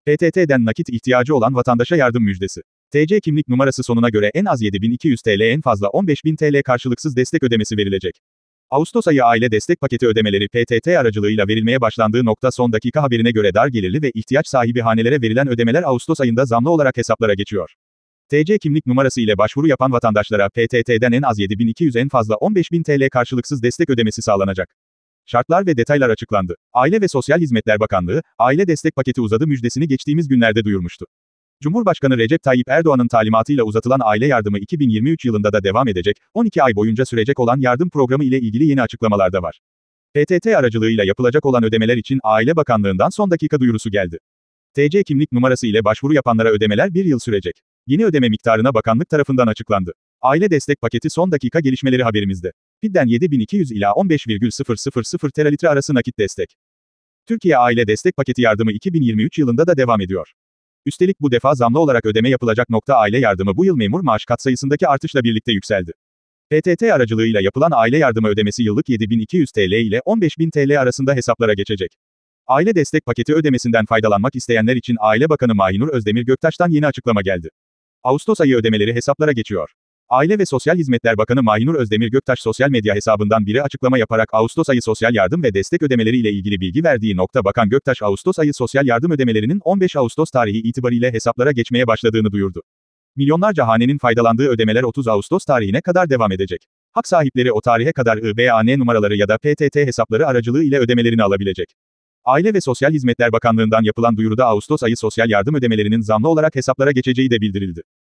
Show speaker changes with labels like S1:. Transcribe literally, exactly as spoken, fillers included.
S1: P T T'den nakit ihtiyacı olan vatandaşa yardım müjdesi. T C kimlik numarası sonuna göre en az yedi bin iki yüz TL en fazla on beş bin TL karşılıksız destek ödemesi verilecek. Ağustos ayı aile destek paketi ödemeleri P T T aracılığıyla verilmeye başlandığı nokta son dakika haberine göre dar gelirli ve ihtiyaç sahibi hanelere verilen ödemeler Ağustos ayında zamlı olarak hesaplara geçiyor. T C kimlik numarası ile başvuru yapan vatandaşlara P T T'den en az yedi bin iki yüz en fazla on beş bin TL karşılıksız destek ödemesi sağlanacak. Şartlar ve detaylar açıklandı. Aile ve Sosyal Hizmetler Bakanlığı, aile destek paketi uzadı müjdesini geçtiğimiz günlerde duyurmuştu. Cumhurbaşkanı Recep Tayyip Erdoğan'ın talimatıyla uzatılan aile yardımı iki bin yirmi üç yılında da devam edecek, on iki ay boyunca sürecek olan yardım programı ile ilgili yeni açıklamalar da var. P T T aracılığıyla yapılacak olan ödemeler için Aile Bakanlığı'ndan son dakika duyurusu geldi. T C kimlik numarası ile başvuru yapanlara ödemeler bir yıl sürecek. Yeni ödeme miktarına bakanlık tarafından açıklandı. Aile destek paketi son dakika gelişmeleri haberimizde. P İ D'den yedi bin iki yüz ila on beş virgül sıfır sıfır sıfır teralitre arası nakit destek. Türkiye Aile Destek Paketi yardımı iki bin yirmi üç yılında da devam ediyor. Üstelik bu defa zamlı olarak ödeme yapılacak. Nokta aile yardımı bu yıl memur maaş katsayısındaki artışla birlikte yükseldi. P T T aracılığıyla yapılan aile yardımı ödemesi yıllık yedi bin iki yüz TL ile on beş bin TL arasında hesaplara geçecek. Aile destek paketi ödemesinden faydalanmak isteyenler için Aile Bakanı Mahinur Özdemir Göktaş'tan yeni açıklama geldi. Ağustos ayı ödemeleri hesaplara geçiyor. Aile ve Sosyal Hizmetler Bakanı Mahinur Özdemir Göktaş sosyal medya hesabından biri açıklama yaparak Ağustos ayı sosyal yardım ve destek ödemeleri ile ilgili bilgi verdiği nokta Bakan Göktaş Ağustos ayı sosyal yardım ödemelerinin on beş Ağustos tarihi itibariyle hesaplara geçmeye başladığını duyurdu. Milyonlarca hanenin faydalandığı ödemeler otuz Ağustos tarihine kadar devam edecek. Hak sahipleri o tarihe kadar I B A N numaraları ya da P T T hesapları aracılığı ile ödemelerini alabilecek. Aile ve Sosyal Hizmetler Bakanlığı'ndan yapılan duyuruda Ağustos ayı sosyal yardım ödemelerinin zamlı olarak hesaplara geçeceği de bildirildi.